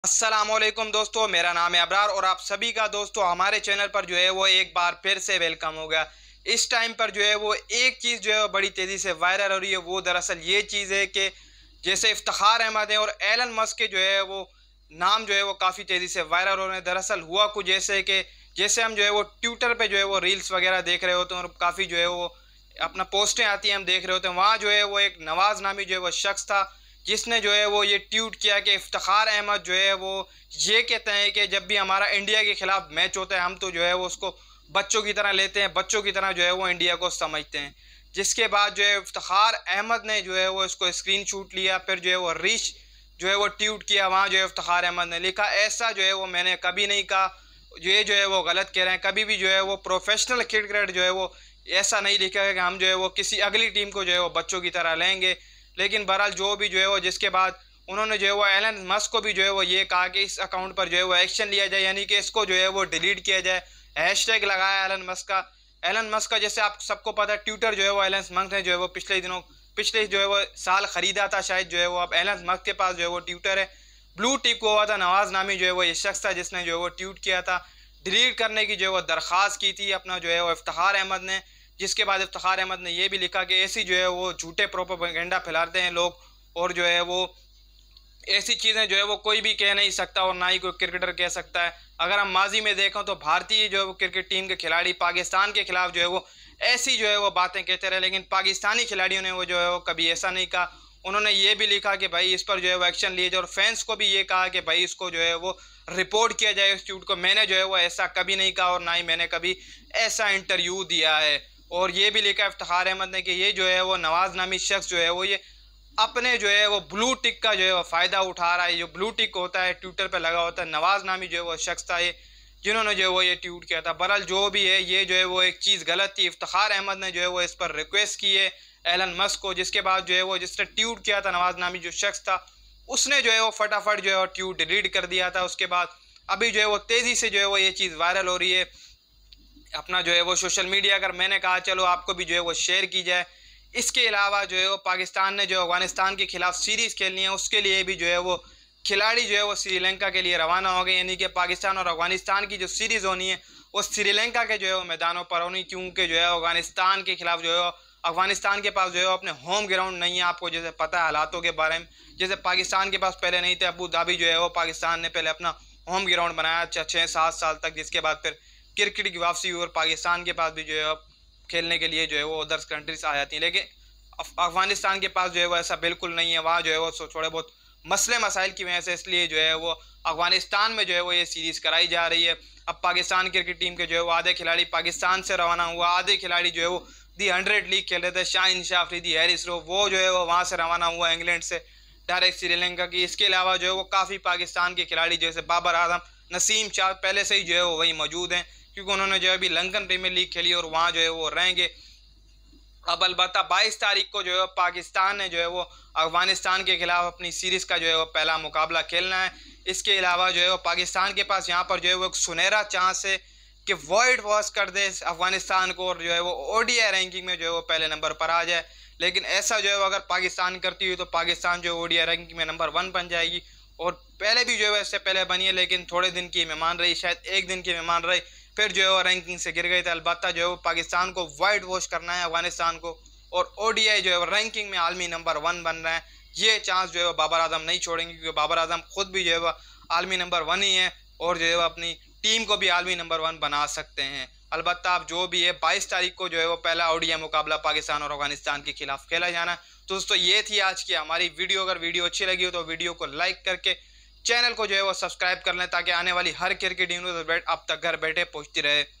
अस्सलामुअलैकुम दोस्तों, मेरा नाम है अबरार और आप सभी का दोस्तों हमारे चैनल पर जो है वो एक बार फिर से वेलकम हो गया। इस टाइम पर जो है वो एक चीज़ जो है वो बड़ी तेज़ी से वायरल हो रही है। वो दरअसल ये चीज़ है कि जैसे इफ्तिखार अहमद है और एलन मस्क के जो है वो नाम जो है वो काफ़ी तेज़ी से वायरल हो रहे हैं। दरअसल हुआ कुछ जैसे कि जैसे हम जो है वो ट्विटर पे जो है वो रील्स वगैरह देख रहे होते हैं और काफ़ी जो है वो अपना पोस्टें आती हैं, हम देख रहे होते हैं। वहाँ जो है वो एक नवाज नामी जो है वो शख्स था जिसने जो है वो ये ट्वीट किया कि इफ्तिखार अहमद जो है वो ये कहते हैं कि जब भी हमारा इंडिया के खिलाफ मैच होता है हम तो जो है वो उसको बच्चों की तरह लेते हैं, बच्चों की तरह जो है वो इंडिया को समझते हैं। जिसके बाद जो है इफ्तिखार अहमद ने जो है वो इसको स्क्रीन शूट लिया, फिर जो है वो रीच जो है वो ट्वीट किया। वहाँ जो है इफ्तिखार अहमद ने लिखा, ऐसा जो है वो मैंने कभी नहीं कहा, ये जो है वो गलत कह रहे हैं। कभी भी जो है वो प्रोफेशनल क्रिकेट जो है वो ऐसा नहीं लिखा है कि हम जो है वो किसी अगली टीम को जो है वो बच्चों की तरह लेंगे। लेकिन बहरहाल जो भी जो है वो जिसके बाद उन्होंने जो है वो एलन मस्क को भी जो है वो ये कहा कि इस अकाउंट पर जो है वो एक्शन लिया जाए, यानी कि इसको जो है वो डिलीट किया जाए। हैशटैग लगाया एलन मस्क का जैसे आप सबको पता है ट्विटर जो है वो एलन मस्क ने जो है वो पिछले जो है वो साल ख़रीदा था शायद जो है वो। अब एलन मस्क के पास जो है वो ट्विटर है। ब्लू टिक हुआ था, नवाज नामी जो है वो ये शख्स था जिसने जो है वो ट्वीट किया था, डिलीट करने की जो है वो दरख्वास्त की थी अपना जो है वो इफ्तिखार अहमद ने। जिसके बाद इफ्तिखार अहमद ने यह भी लिखा कि ऐसी जो है वो झूठे प्रोपेगेंडा फैलाते हैं लोग और जो है वो ऐसी चीज़ें जो है वो कोई भी कह नहीं सकता और ना ही कोई क्रिकेटर कह सकता है। अगर हम माजी में देखें तो भारतीय जो है वो क्रिकेट टीम के खिलाड़ी पाकिस्तान के खिलाफ जो है वो ऐसी जो है वो बातें कहते रहे, लेकिन पाकिस्तानी खिलाड़ियों ने वो जो है वो कभी ऐसा नहीं कहा। उन्होंने ये भी लिखा कि भाई इस पर जो है वो एक्शन लिए जाए और फैंस को भी ये कहा कि भाई इसको जो है वो रिपोर्ट किया जाए इस ट्वीट को। मैंने जो है वो ऐसा कभी नहीं कहा और ना ही मैंने कभी ऐसा इंटरव्यू दिया है। और ये भी लिखा इफ्तिखार अहमद ने कि ये जो है वो नवाज नामी शख्स जो है वो ये अपने जो है वो ब्लू टिक का जो है वो फ़ायदा उठा रहा है। जो ब्लू टिक होता है ट्विटर पे लगा होता है, नवाज नामी जो है वो शख्स था ये जिन्होंने जो है वो ये ट्वीट किया था। बहरहाल जो भी है ये जो है वो एक चीज़ गलत थी। इफ्तिखार अहमद ने जो है वो इस पर रिक्वेस्ट की है एलन मस्क को, जिसके बाद जो है वो जिसने ट्वीट किया था नवाज नामी जो शख्स था उसने जो है वो फटाफट जो है वो ट्वीट डिलीट कर दिया था। उसके बाद अभी जो है वो तेज़ी से जो है वो ये चीज़ वायरल हो रही है अपना जो है वो सोशल मीडिया। अगर मैंने कहा चलो आपको भी जो है वो शेयर की जाए। इसके अलावा जो है वो पाकिस्तान ने जो अफगानिस्तान के खिलाफ सीरीज़ खेलनी है उसके लिए भी जो है वो खिलाड़ी जो है वो श्रीलंका के लिए रवाना हो गए, यानी कि पाकिस्तान और अफगानिस्तान की जो सीरीज़ होनी है वो श्रीलंका के जो है वो मैदानों पर होनी, क्योंकि जो है अफगानिस्तान के खिलाफ जो है अफगानिस्तान के पास जो है अपने होम ग्राउंड नहीं है। आपको जैसे पता है हालातों के बारे में, जैसे पाकिस्तान के पास पहले नहीं थे, अबू धाबी जो है वो पाकिस्तान ने पहले अपना होम ग्राउंड बनाया 6-7 साल तक, जिसके बाद फिर क्रिकेट की वापसी हुई और पाकिस्तान के पास भी जो है खेलने के लिए जो है वो अदर्स कंट्रीज आ जाती हैं। लेकिन अफगानिस्तान के पास जो है वो ऐसा बिल्कुल नहीं है। वहाँ जो है वो थोड़े बहुत मसले मसाइल की वजह से इसलिए जो है वो अफगानिस्तान में जो है वो ये सीरीज़ कराई जा रही है। अब पाकिस्तान क्रिकेट टीम के जो है वो आधे खिलाड़ी पाकिस्तान से रवाना हुआ, आधे खिलाड़ी जो है वो दी 100 लीग खेल रहे थे, शाहीन शाह अफरीदी, हैरिस रो, वो जो है वो वहाँ से रवाना हुआ इंग्लैंड से डायरेक्ट श्रीलंका की। इसके अलावा जो है वो काफ़ी पाकिस्तान के खिलाड़ी जैसे बाबर आजम, नसीम शाह पहले से ही जो है वो वही मौजूद हैं, क्योंकि उन्होंने जो है अभी लंदन प्रीमियर लीग खेली और वहाँ जो है वो रहेंगे। अब अलबत्ता 22 तारीख को जो है पाकिस्तान ने जो है वो अफगानिस्तान के खिलाफ अपनी सीरीज़ का जो है वो पहला मुकाबला खेलना है। इसके अलावा जो है वो पाकिस्तान के पास यहाँ पर जो है वो एक सुनहरा चांस है कि वाइट वॉश कर दे अफगानिस्तान को और जो है वो ओडीआई रैंकिंग में जो है वो पहले नंबर पर आ जाए। लेकिन ऐसा जो है अगर पाकिस्तान करती हुई तो पाकिस्तान जो ओडीआई रैंकिंग में नंबर 1 बन जाएगी और पहले भी जो है इससे पहले बनी है, लेकिन थोड़े दिन की मेहमान रही, शायद एक दिन की मेहमान रही, फिर जो है वो रैंकिंग से गिर गई थी। अलबत्ता जो है वो पाकिस्तान को वाइट वॉश करना है अफगानिस्तान को और ओडीआई जो है वो रैंकिंग में आलमी नंबर 1 बन रहा है। ये चांस जो है वो बाबर आजम नहीं छोड़ेंगे, क्योंकि बाबर आजम खुद भी जो है वो आलमी नंबर 1 ही है और जो है वो अपनी टीम को भी आलमी नंबर 1 बना सकते हैं। अलबत्ता अब जो भी है 22 तारीख को जो है वो पहला ओडीआई मुकाबला पाकिस्तान और अफगानिस्तान के खिलाफ खेला जाना है। तो दोस्तों ये थी आज की हमारी वीडियो। अगर वीडियो अच्छी लगी हो तो वीडियो को लाइक करके चैनल को जो है वो सब्सक्राइब कर लें ताकि आने वाली हर क्रिकेट न्यूज़ अपडेट आप तक घर बैठे पहुँचती रहे।